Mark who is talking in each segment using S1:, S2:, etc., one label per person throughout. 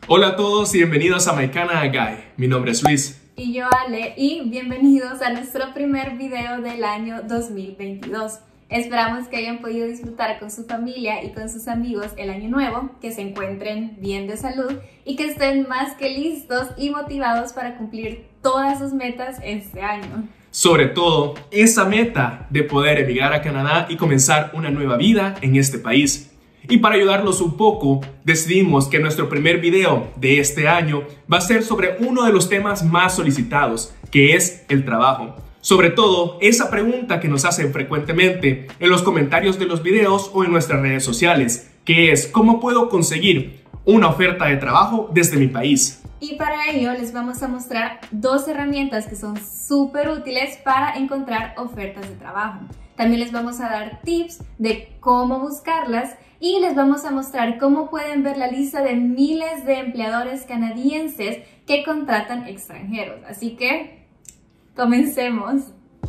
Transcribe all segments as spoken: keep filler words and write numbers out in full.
S1: Hola a todos y bienvenidos a My Canada Guy. Mi nombre es Luis.
S2: Y yo Ale, y bienvenidos a nuestro primer video del año dos mil veintidós. Esperamos que hayan podido disfrutar con su familia y con sus amigos el año nuevo, que se encuentren bien de salud y que estén más que listos y motivados para cumplir todas sus metas este año.
S1: Sobre todo, esa meta de poder emigrar a Canadá y comenzar una nueva vida en este país. Y para ayudarlos un poco, decidimos que nuestro primer video de este año va a ser sobre uno de los temas más solicitados, que es el trabajo. Sobre todo, esa pregunta que nos hacen frecuentemente en los comentarios de los videos o en nuestras redes sociales, que es ¿cómo puedo conseguir una oferta de trabajo desde mi país?
S2: Y para ello les vamos a mostrar dos herramientas que son súper útiles para encontrar ofertas de trabajo. También les vamos a dar tips de cómo buscarlas y les vamos a mostrar cómo pueden ver la lista de miles de empleadores canadienses que contratan extranjeros. Así que, comencemos.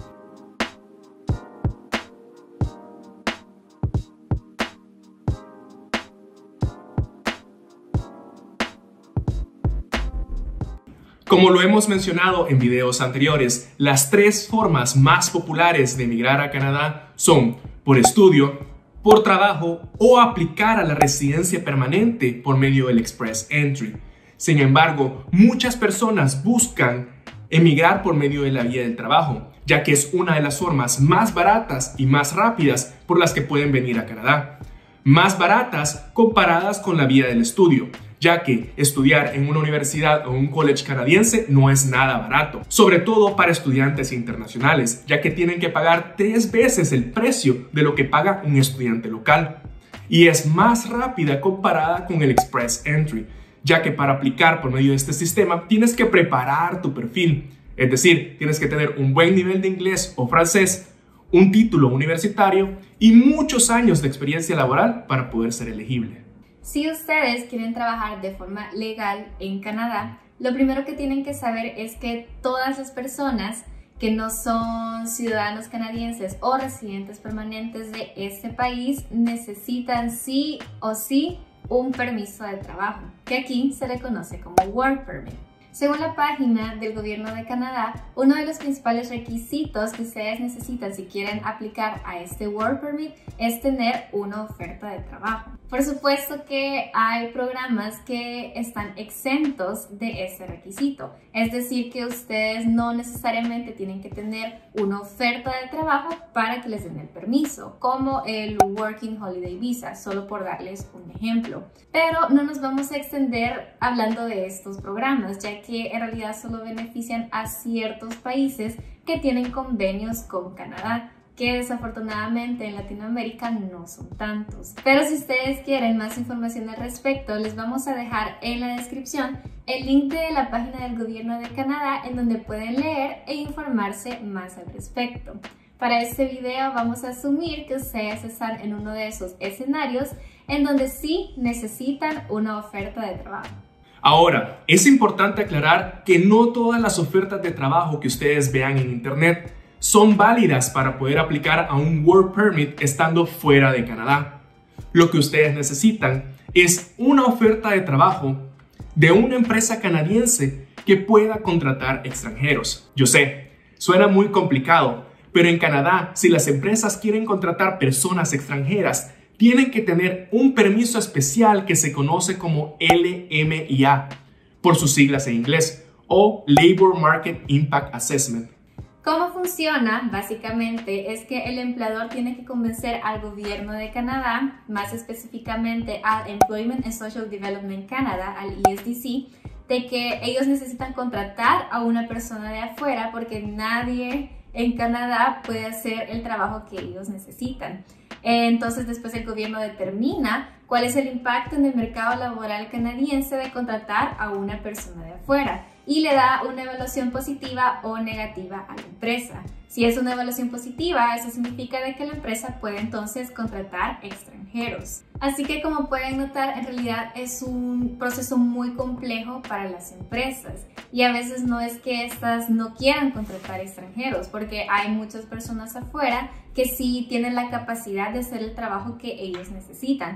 S1: Como lo hemos mencionado en videos anteriores, las tres formas más populares de emigrar a Canadá son por estudio, por trabajo o aplicar a la residencia permanente por medio del Express Entry. Sin embargo, muchas personas buscan emigrar por medio de la vía del trabajo, ya que es una de las formas más baratas y más rápidas por las que pueden venir a Canadá. Más baratas comparadas con la vía del estudio, ya que estudiar en una universidad o un college canadiense no es nada barato, sobre todo para estudiantes internacionales, ya que tienen que pagar tres veces el precio de lo que paga un estudiante local. Y es más rápida comparada con el Express Entry, ya que para aplicar por medio de este sistema tienes que preparar tu perfil, es decir, tienes que tener un buen nivel de inglés o francés, un título universitario y muchos años de experiencia laboral para poder ser elegible.
S2: Si ustedes quieren trabajar de forma legal en Canadá, lo primero que tienen que saber es que todas las personas que no son ciudadanos canadienses o residentes permanentes de este país necesitan sí o sí un permiso de trabajo, que aquí se le conoce como Work Permit. Según la página del gobierno de Canadá, uno de los principales requisitos que ustedes necesitan si quieren aplicar a este Work Permit es tener una oferta de trabajo. Por supuesto que hay programas que están exentos de ese requisito, es decir que ustedes no necesariamente tienen que tener una oferta de trabajo para que les den el permiso, como el Working Holiday Visa, solo por darles un ejemplo. Pero no nos vamos a extender hablando de estos programas, ya que en realidad solo benefician a ciertos países que tienen convenios con Canadá, que desafortunadamente en Latinoamérica no son tantos. Pero si ustedes quieren más información al respecto, les vamos a dejar en la descripción el link de la página del gobierno de Canadá en donde pueden leer e informarse más al respecto. Para este video vamos a asumir que ustedes están en uno de esos escenarios en donde sí necesitan una oferta de trabajo.
S1: Ahora, es importante aclarar que no todas las ofertas de trabajo que ustedes vean en internet son válidas para poder aplicar a un Work Permit estando fuera de Canadá. Lo que ustedes necesitan es una oferta de trabajo de una empresa canadiense que pueda contratar extranjeros. Yo sé, suena muy complicado, pero en Canadá, si las empresas quieren contratar personas extranjeras, tienen que tener un permiso especial que se conoce como L M I A, por sus siglas en inglés, o Labor Market Impact Assessment.
S2: ¿Cómo funciona? Básicamente es que el empleador tiene que convencer al gobierno de Canadá, más específicamente al Employment and Social Development Canada, al E S D C, de que ellos necesitan contratar a una persona de afuera porque nadie en Canadá puede hacer el trabajo que ellos necesitan. Entonces después el gobierno determina cuál es el impacto en el mercado laboral canadiense de contratar a una persona de afuera y le da una evaluación positiva o negativa a la empresa. Si es una evaluación positiva, eso significa de que la empresa puede entonces contratar extranjeros. Así que como pueden notar, en realidad es un proceso muy complejo para las empresas y a veces no es que estas no quieran contratar extranjeros, porque hay muchas personas afuera que sí tienen la capacidad de hacer el trabajo que ellos necesitan.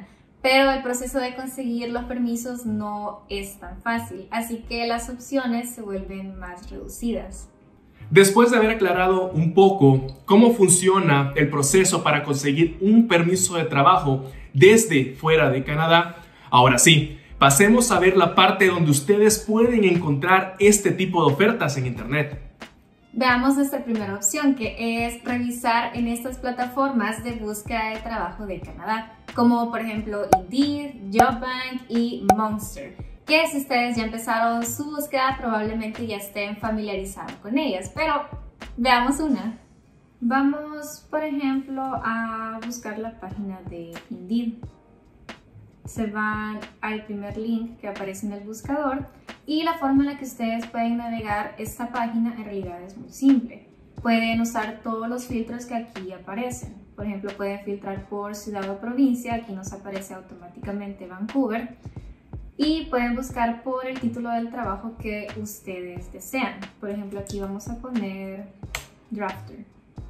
S2: pero el proceso de conseguir los permisos no es tan fácil, así que las opciones se vuelven más reducidas.
S1: Después de haber aclarado un poco cómo funciona el proceso para conseguir un permiso de trabajo desde fuera de Canadá, ahora sí, pasemos a ver la parte donde ustedes pueden encontrar este tipo de ofertas en Internet.
S2: Veamos nuestra primera opción, que es revisar en estas plataformas de búsqueda de trabajo de Canadá, como por ejemplo Indeed, JobBank y Monster, que si ustedes ya empezaron su búsqueda probablemente ya estén familiarizados con ellas, pero veamos una. Vamos por ejemplo a buscar la página de Indeed. Se van al primer link que aparece en el buscador y la forma en la que ustedes pueden navegar esta página en realidad es muy simple. Pueden usar todos los filtros que aquí aparecen. Por ejemplo, pueden filtrar por ciudad o provincia, aquí nos aparece automáticamente Vancouver. Y pueden buscar por el título del trabajo que ustedes desean. Por ejemplo, aquí vamos a poner Drafter.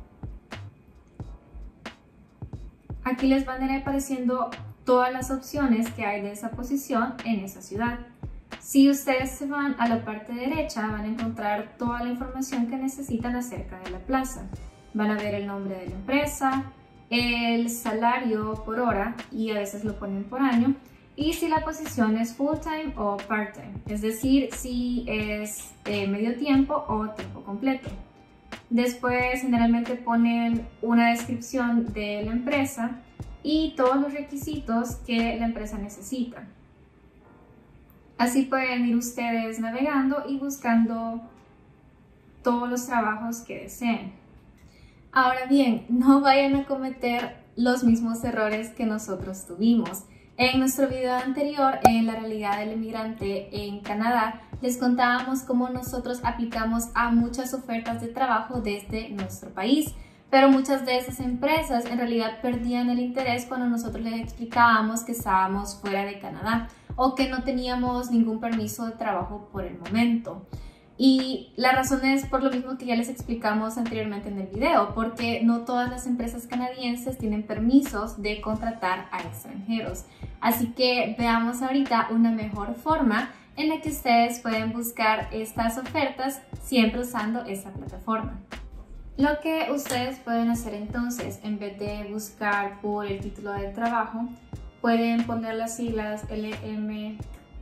S2: Aquí les van a ir apareciendo todas las opciones que hay de esa posición en esa ciudad. Si ustedes se van a la parte derecha, van a encontrar toda la información que necesitan acerca de la plaza. Van a ver el nombre de la empresa, el salario por hora y a veces lo ponen por año, y si la posición es full-time o part-time, es decir, si es eh, medio tiempo o tiempo completo. Después generalmente ponen una descripción de la empresa y todos los requisitos que la empresa necesita. Así pueden ir ustedes navegando y buscando todos los trabajos que deseen. Ahora bien, no vayan a cometer los mismos errores que nosotros tuvimos. En nuestro video anterior, en la realidad del inmigrante en Canadá, les contábamos cómo nosotros aplicamos a muchas ofertas de trabajo desde nuestro país. Pero muchas de esas empresas en realidad perdían el interés cuando nosotros les explicábamos que estábamos fuera de Canadá o que no teníamos ningún permiso de trabajo por el momento. Y la razón es por lo mismo que ya les explicamos anteriormente en el video, porque no todas las empresas canadienses tienen permisos de contratar a extranjeros. Así que veamos ahorita una mejor forma en la que ustedes pueden buscar estas ofertas siempre usando esa plataforma. Lo que ustedes pueden hacer entonces, en vez de buscar por el título del trabajo, pueden poner las siglas L M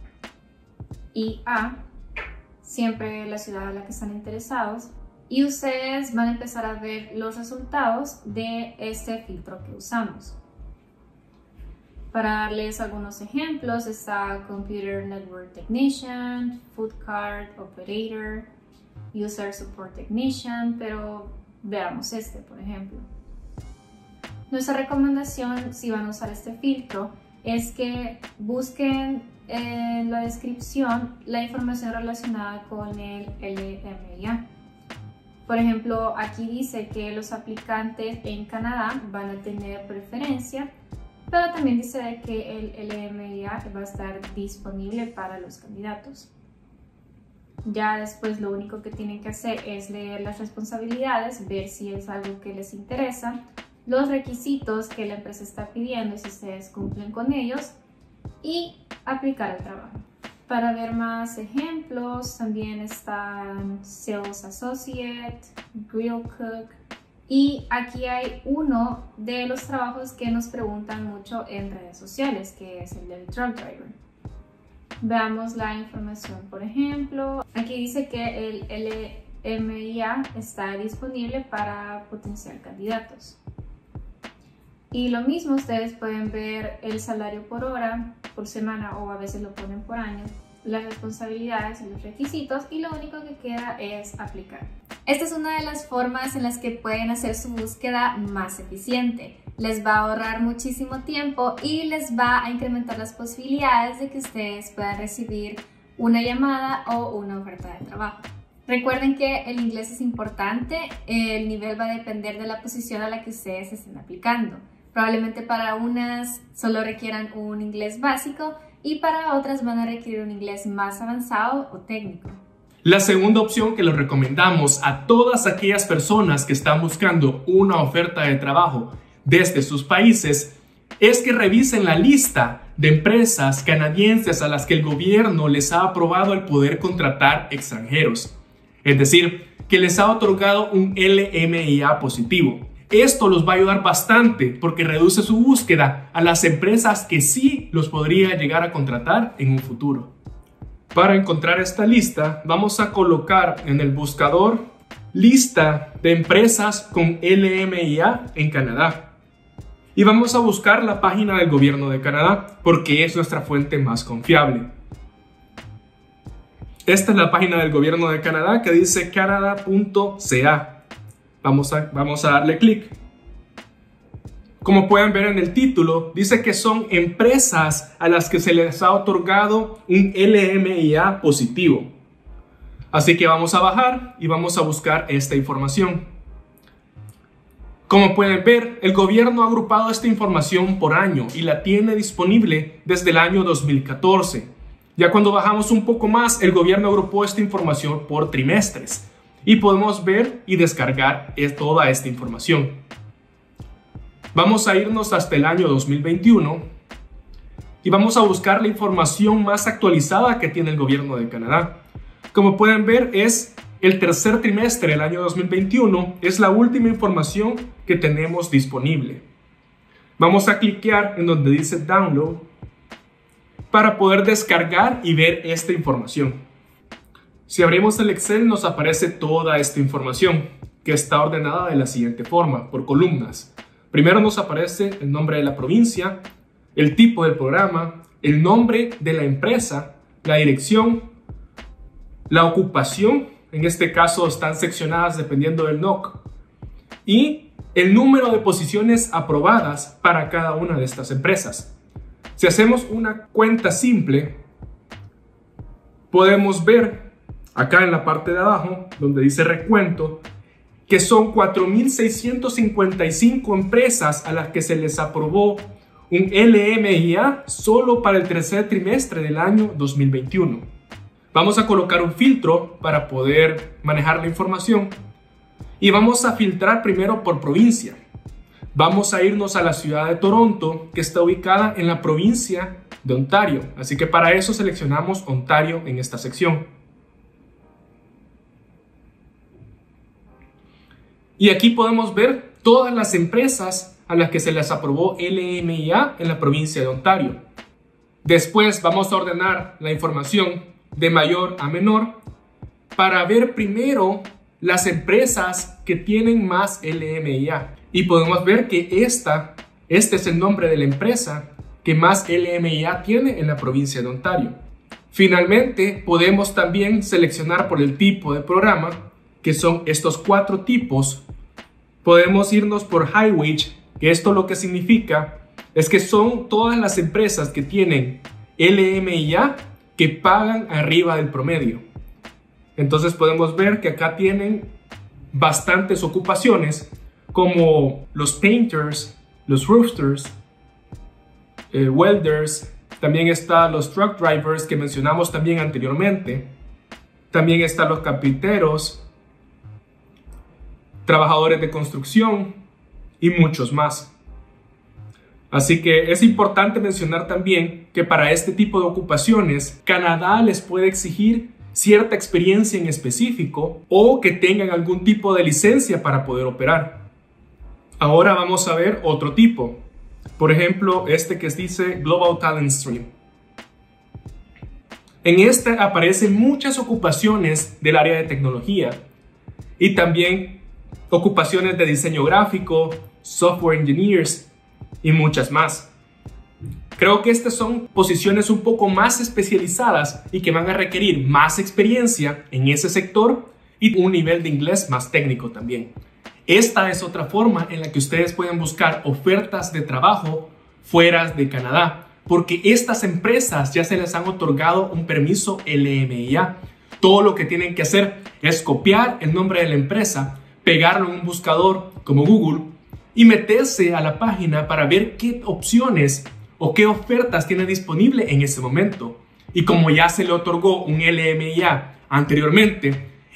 S2: I A, siempre la ciudad a la que están interesados, y ustedes van a empezar a ver los resultados de este filtro que usamos. Para darles algunos ejemplos, está Computer Network Technician, Food Cart Operator, User Support Technician, pero veamos este, por ejemplo. Nuestra recomendación, si van a usar este filtro, es que busquen en la descripción la información relacionada con el L M I A. Por ejemplo, aquí dice que los aplicantes en Canadá van a tener preferencia, pero también dice de que el L M I A va a estar disponible para los candidatos. Ya después lo único que tienen que hacer es leer las responsabilidades, ver si es algo que les interesa, los requisitos que la empresa está pidiendo y si ustedes cumplen con ellos, y aplicar el trabajo. Para ver más ejemplos también están Sales Associate, Grill Cook, y aquí hay uno de los trabajos que nos preguntan mucho en redes sociales, que es el del Truck Driver. Veamos la información, por ejemplo. Aquí dice que el L M I A está disponible para potenciar candidatos. Y lo mismo, ustedes pueden ver el salario por hora, por semana o a veces lo ponen por año, las responsabilidades y los requisitos, y lo único que queda es aplicar. Esta es una de las formas en las que pueden hacer su búsqueda más eficiente. Les va a ahorrar muchísimo tiempo y les va a incrementar las posibilidades de que ustedes puedan recibir una llamada o una oferta de trabajo. Recuerden que el inglés es importante, el nivel va a depender de la posición a la que ustedes estén aplicando. Probablemente para unas solo requieran un inglés básico y para otras van a requerir un inglés más avanzado o técnico.
S1: La segunda opción que les recomendamos a todas aquellas personas que están buscando una oferta de trabajo desde sus países es que revisen la lista de empresas canadienses a las que el gobierno les ha aprobado el poder contratar extranjeros. Es decir, que les ha otorgado un L M I A positivo. Esto los va a ayudar bastante porque reduce su búsqueda a las empresas que sí los podría llegar a contratar en un futuro. Para encontrar esta lista, vamos a colocar en el buscador lista de empresas con L M I A en Canadá. Y vamos a buscar la página del gobierno de Canadá porque es nuestra fuente más confiable. Esta es la página del gobierno de Canadá que dice canada punto c a. Vamos a, vamos a darle clic. Como pueden ver en el título, dice que son empresas a las que se les ha otorgado un L M I A positivo. Así que vamos a bajar y vamos a buscar esta información. Como pueden ver, el gobierno ha agrupado esta información por año y la tiene disponible desde el año dos mil catorce. Ya cuando bajamos un poco más, el gobierno agrupó esta información por trimestres. Y podemos ver y descargar toda esta información. Vamos a irnos hasta el año dos mil veintiuno y vamos a buscar la información más actualizada que tiene el gobierno de Canadá. Como pueden ver, es el tercer trimestre del año dos mil veintiuno, es la última información que tenemos disponible. Vamos a cliquear en donde dice Download para poder descargar y ver esta información. Si abrimos el Excel nos aparece toda esta información que está ordenada de la siguiente forma, por columnas. Primero nos aparece el nombre de la provincia, el tipo del programa, el nombre de la empresa, la dirección, la ocupación, en este caso están seccionadas dependiendo del N O C, y el número de posiciones aprobadas para cada una de estas empresas. Si hacemos una cuenta simple, podemos ver acá en la parte de abajo, donde dice recuento, que son cuatro mil seiscientas cincuenta y cinco empresas a las que se les aprobó un L M I A solo para el tercer trimestre del año dos mil veintiuno. Vamos a colocar un filtro para poder manejar la información y vamos a filtrar primero por provincia. Vamos a irnos a la ciudad de Toronto, que está ubicada en la provincia de Ontario. Así que para eso seleccionamos Ontario en esta sección. Y aquí podemos ver todas las empresas a las que se les aprobó L M I A en la provincia de Ontario. Después vamos a ordenar la información de mayor a menor para ver primero las empresas que tienen más L M I A. Y podemos ver que esta, este es el nombre de la empresa que más L M I A tiene en la provincia de Ontario. Finalmente, podemos también seleccionar por el tipo de programa, que son estos cuatro tipos. Podemos irnos por High Wage, que esto lo que significa es que son todas las empresas que tienen L M I A que pagan arriba del promedio. Entonces podemos ver que acá tienen bastantes ocupaciones como los painters, los roofers, eh, welders, también están los truck drivers que mencionamos también anteriormente, también están los carpinteros, trabajadores de construcción y muchos más. Así que es importante mencionar también que para este tipo de ocupaciones, Canadá les puede exigir cierta experiencia en específico o que tengan algún tipo de licencia para poder operar. Ahora vamos a ver otro tipo. Por ejemplo, este que dice Global Talent Stream. En este aparecen muchas ocupaciones del área de tecnología y también ocupaciones de diseño gráfico, software engineers y muchas más. Creo que estas son posiciones un poco más especializadas y que van a requerir más experiencia en ese sector y un nivel de inglés más técnico también. Esta es otra forma en la que ustedes pueden buscar ofertas de trabajo fuera de Canadá, porque estas empresas ya se les han otorgado un permiso L M I A. Todo lo que tienen que hacer es copiar el nombre de la empresa, pegarlo en un buscador como Google y meterse a la página para ver qué opciones o qué ofertas tiene disponible en ese momento. Y como ya se le otorgó un L M I A anteriormente,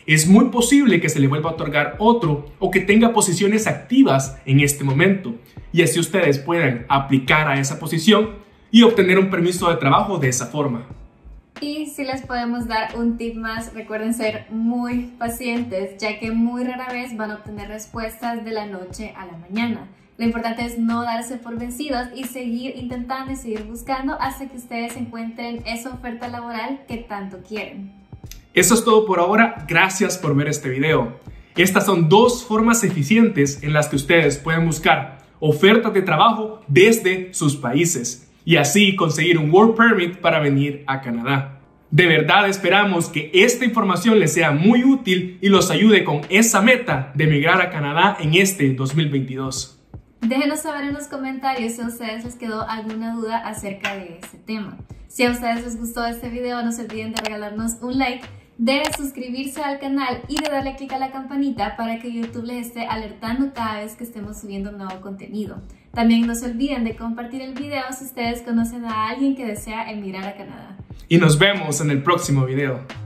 S1: es muy posible que se le vuelva a otorgar otro o que tenga posiciones activas en este momento, y así ustedes puedan aplicar a esa posición y obtener un permiso de trabajo de esa forma.
S2: Y si les podemos dar un tip más, recuerden ser muy pacientes, ya que muy rara vez van a obtener respuestas de la noche a la mañana. Lo importante es no darse por vencidos y seguir intentando y seguir buscando hasta que ustedes encuentren esa oferta laboral que tanto quieren.
S1: Eso es todo por ahora, gracias por ver este video. Estas son dos formas eficientes en las que ustedes pueden buscar ofertas de trabajo desde sus países y así conseguir un Work Permit para venir a Canadá. De verdad esperamos que esta información les sea muy útil y los ayude con esa meta de emigrar a Canadá en este dos mil veintidós.
S2: Déjenos saber en los comentarios si a ustedes les quedó alguna duda acerca de este tema. Si a ustedes les gustó este video, no se olviden de regalarnos un like, de suscribirse al canal y de darle clic a la campanita para que YouTube les esté alertando cada vez que estemos subiendo nuevo contenido. También no se olviden de compartir el video si ustedes conocen a alguien que desea emigrar a Canadá.
S1: Y nos vemos en el próximo video.